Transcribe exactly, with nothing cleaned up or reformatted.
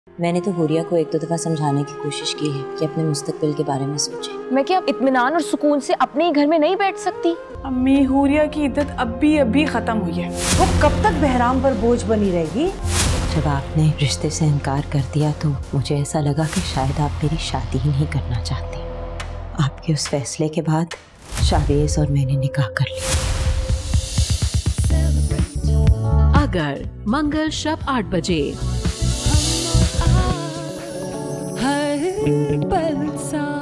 मैंने तो हुरिया को एक दो दफा समझाने की कोशिश की है कि अपने मुस्तकबिल के बारे में सोचे। मैं क्या इत्मीनान और सुकून से अपने ही घर में नहीं बैठ सकती? अम्मी, हुरिया की इद्दत अभी अभी खत्म हुई है। वो कब तक बहराम पर बोझ बनी रहेगी? जब आपने रिश्ते से इनकार कर दिया तो मुझे ऐसा लगा कि शायद आप मेरी शादी ही नहीं करना चाहती। आपके उस फैसले के बाद शाहवेज और मैंने निकाह कर लिया। अगर मंगल शब आठ बजे। हर पल सा